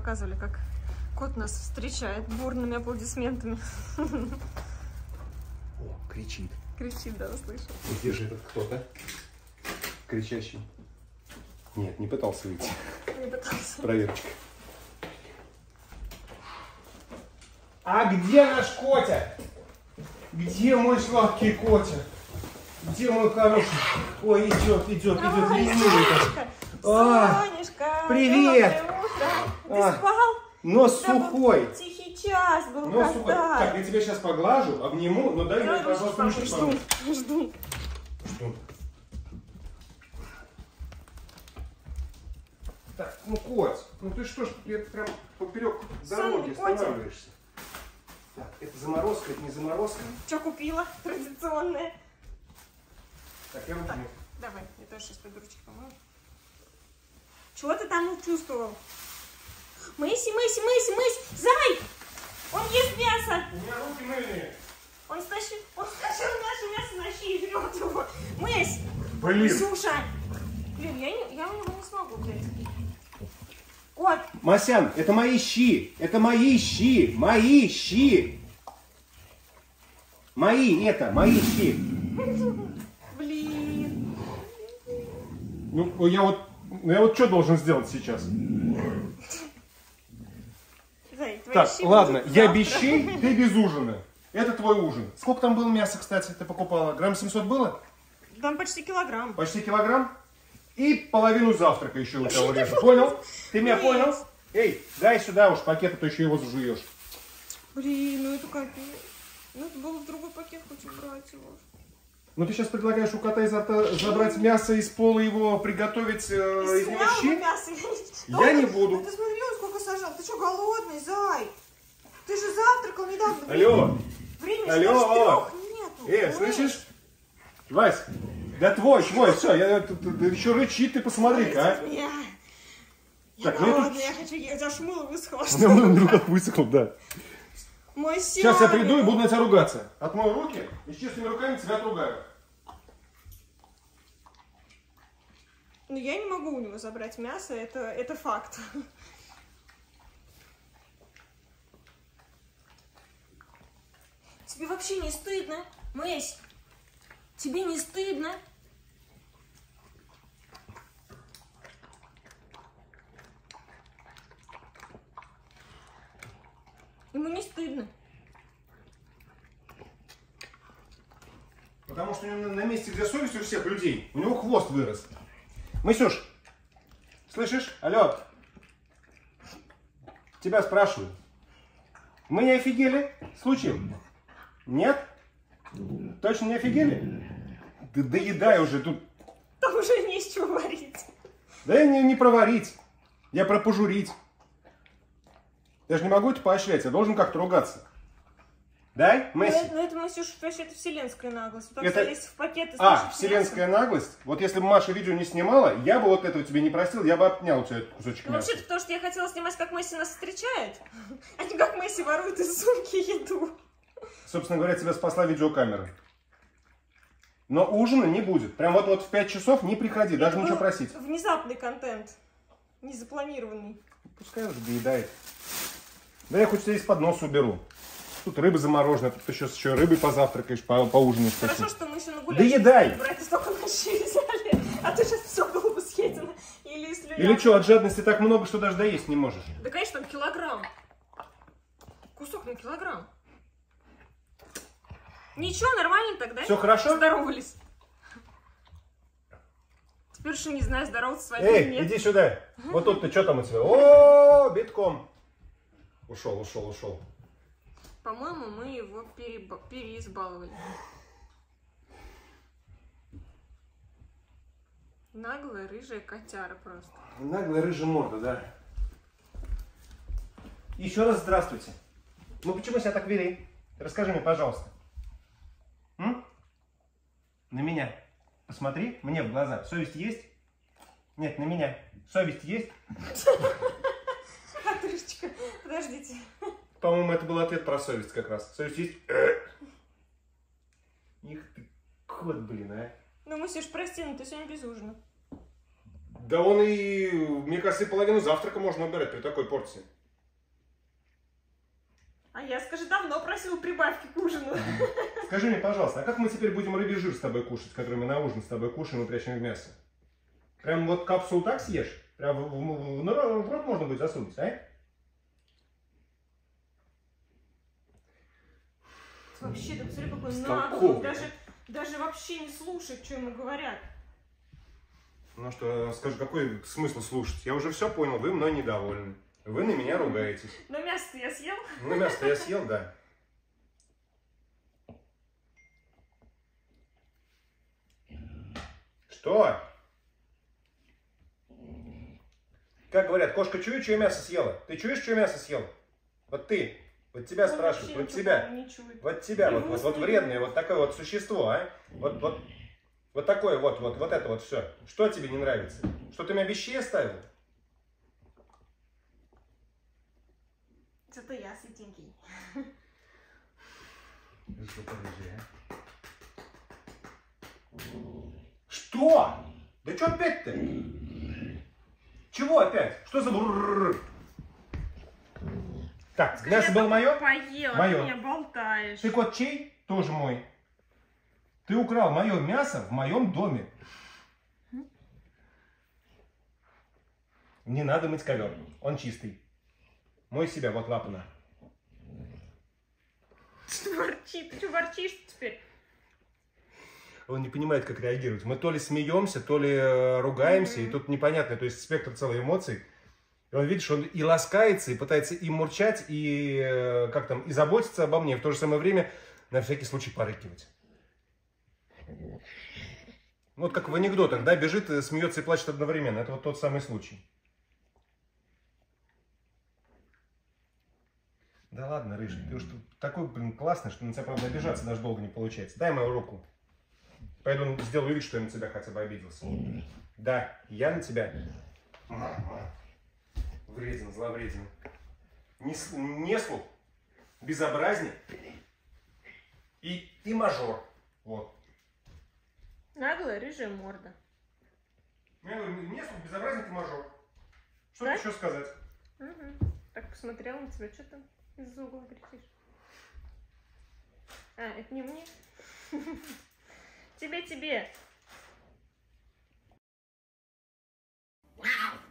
показывали, как кот нас встречает бурными аплодисментами. О, кричит. Кричит, да, услышал. Где же этот кто-то? Кричащий. Нет, не пытался выйти. Не пытался. Проверочка. А где наш Котя? Где мой сладкий Котя? Где мой хороший? Ой, идет, ленивый. Сонюшка, привет! доброе утро. Ты спал? Нос Да, сухой. был тихий час был, Нос сухой. когда. Так, я тебя сейчас поглажу, обниму, но дай мне, пожалуйста, ручки. Жду. Так, ну, Коть, ну ты что ж, ты прям поперек дороги останавливаешься. Так, это заморозка, это не заморозка. Что купила? Традиционная. Так, я руки. Давай, я тоже сейчас пойду ручки помою. Чего ты там чувствовал? Мыси, Зай! Он ест мясо! У меня руки мыльные. Он стащил наше мясо на щи и жрет его. Мысь! Блин! Слушай! Блин, я у него не смогу взять. Кот! Масян, это мои щи! Это мои щи! Мои щи! Мои щи! Блин! Ну, я вот что должен сделать сейчас? Зай, твои Так, щи ладно, будут я завтра. без щей, ты без ужина. Это твой ужин. Сколько там было мяса, кстати, ты покупала? Грамм 700 было? Там почти килограмм. Почти килограмм? И половину завтрака еще у тебя урежу. Понял? Ты меня понял? Эй, дай сюда уж пакет, а то еще его зажуешь. Блин, ну это капец. Ну это было в другой пакет, хочу брать его. Ну ты сейчас предлагаешь у кота изо рта забрать мясо из пола, его приготовить из него щи? Мясо. Я не буду. Ну, ты смотри, он сколько сажал. Ты что, голодный, Зай? Ты же завтракал недавно. Алло. Времени Алло. 4 нету. Слышишь? Вась, да твой, все, еще рычит, ты посмотри-ка, а. Я Так, ну голодная, я хочу есть. Аж мыло высохло. На руках высохло, да. Мой Сейчас я приду и буду на тебя ругаться. Отмою руки и с чистыми руками тебя отругаю. Ну я не могу у него забрать мясо, это факт. Тебе вообще не стыдно, Мэсь? Тебе не стыдно? Ему не стыдно. Потому что на месте, где совесть у всех людей, у него хвост вырос. Мысюш, слышишь? Алло. Тебя спрашиваю. Мы не офигели? Случаем? Нет? Точно не офигели? Да доедай уже тут. Там уже не из чего варить. Да я не проварить. Я про пожурить. Я же не могу это поощрять, я должен как-то ругаться. Да, Месси? Ну это, Масюш, это вселенская наглость. Вот Это... лезть в пакет и вселенская наглость? Вот если бы Маша видео не снимала, я бы вот этого тебе не простил, я бы отнял у тебя этот кусочек мяса. Вообще-то потому, что я хотела снимать, как Месси нас встречает, а не как Месси ворует из сумки еду. Собственно говоря, тебя спасла видеокамера. Но ужина не будет. Прям вот в 5 часов не приходи, даже ничего просить. Внезапный контент, незапланированный. Пускай уже доедает. Да я хоть тебя из-под носа уберу. Тут рыба замороженная, тут еще рыбой позавтракаешь, поужинаешь. Хорошо, что мы еще на гуляш. Да едай! Брать столько наши взяли, а то сейчас все было бы съедено. Или что, от жадности так много, что даже доесть не можешь? Да, конечно, там килограмм. Кусок на килограмм. Ничего, нормально тогда? Все хорошо? Здоровались. Теперь уж не знаю, здороваться с вами или нет. Иди сюда. Вот тут ты что там у тебя? О, битком. Ушел. По-моему, мы его переизбаловали. Наглая рыжая котяра просто. Наглая рыжая морда, да. Еще раз здравствуйте. Ну почему себя так вели? Расскажи мне, пожалуйста. На меня. Посмотри мне в глаза. Совесть есть? Нет, на меня. Совесть есть? Отрыжечка, подождите. По-моему, это был ответ про совесть как раз. Совесть есть? Их ты кот, блин, а. Ну, Масюш, прости, но ты сегодня без ужина. Да он и, мне кажется, и половину завтрака можно убирать при такой порции. А я, скажи, давно просила прибавки к ужину. Скажи мне, пожалуйста, а как мы теперь будем рыбий жир с тобой кушать, который мы на ужин с тобой кушаем и прячем в мясо? Прям вот капсулу так съешь? Прям в рот можно будет засунуть, а? Вообще, ты посмотри, какой наглый. Даже вообще не слушает, что ему говорят. Ну что, скажи, какой смысл слушать? Я уже все понял, вы мной недовольны. Вы на меня ругаетесь. Но мясо-то я съел. Ну, мясо я съел, да. Что? Как говорят, кошка чует, чье мясо съела? Ты чуешь, чье мясо съел? Вот ты. Вот тебя Он спрашивают, вот тебя. Вот тебя, вот вредное, вот такое вот существо, а? Вот такое вот это вот все. Что тебе не нравится? Что ты меня без щей оставил? Зато я светенький. Что? Да что опять-то? Чего опять? Что за брррррр? Так, Скажи, мясо было мое? Поела, мое. Ты меня болтаешь. Ты кот чей? Тоже мой. Ты украл мое мясо в моем доме. Не надо мыть ковер, он чистый. Мой себя, вот лапа на. Что ворчит? Ты что ворчишь теперь? Он не понимает, как реагировать. Мы то ли смеемся, то ли ругаемся, и тут непонятно, то есть спектр целых эмоций. И он, видишь, он и ласкается, и пытается и мурчать, и как там, и заботиться обо мне, и в то же самое время на всякий случай порыкивать. Вот как в анекдотах, да, бежит, смеется и плачет одновременно. Это вот тот самый случай. Да ладно, рыжий, ты уж такой, блин, классный, что на тебя, правда, обижаться даже долго не получается. Дай мою руку. Пойду сделаю вид, что я на тебя хотя бы обиделся. Да, я на тебя. Вреден, зловреден. Неслух, безобразник и мажор. Вот. Наглая рыжая морда. Я говорю, неслух, безобразник и мажор. Что Да? еще сказать? Угу. Так посмотрела на тебя, что там из-за угла кричишь? А, это не мне? Тебе.